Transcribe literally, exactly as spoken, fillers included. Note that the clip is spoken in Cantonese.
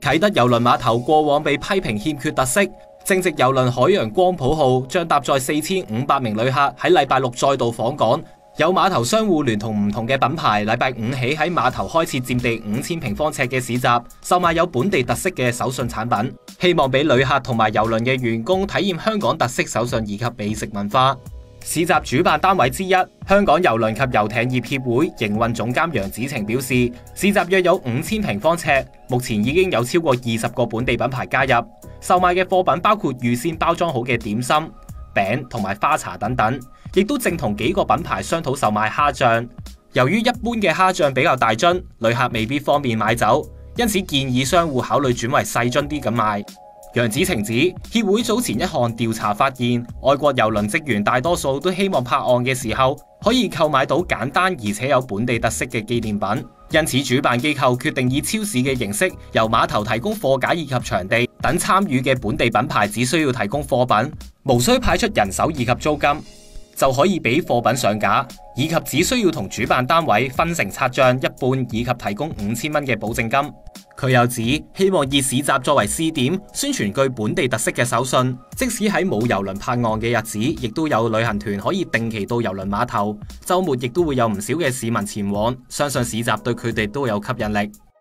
啟德郵輪碼頭過往被批評欠缺特色，正值郵輪海洋光譜號將搭載四千五百名旅客喺禮拜六再度訪港，有碼頭商戶聯同唔同嘅品牌，禮拜五起喺碼頭開設佔地五千平方尺嘅市集，售賣有本地特色嘅手信產品，希望俾旅客同埋郵輪嘅員工體驗香港特色手信以及美食文化。市集主辦單位之一，香港郵輪及遊艇業協會營運總監楊子晴表示，市集約有五千平方尺，目前已經有超過二十個本地品牌加入，售賣嘅貨品包括預先包裝好嘅點心、餅同埋花茶等等，亦都正同幾個品牌商討售賣蝦醬。由於一般嘅蝦醬比較大樽，旅客未必方便買走，因此建議商戶考慮轉為細樽啲咁賣。楊子晴指，協會早前一項調查發現，外國郵輪職員大多數都希望泊岸嘅時候可以購買到簡單而且有本地特色嘅紀念品，因此主辦機構決定以超市嘅形式，由碼頭提供貨架以及場地等，參與嘅本地品牌只需要提供貨品，無需派出人手以及租金，就可以俾貨品上架，以及只需要同主辦單位分成拆賬一半，以及提供五千蚊嘅保證金。佢又指，希望以市集作為試點，宣傳具本地特色嘅手信，即使喺冇郵輪泊岸嘅日子，亦都有旅行團可以定期到郵輪碼頭，週末亦都會有唔少嘅市民前往，相信市集對佢哋都有吸引力。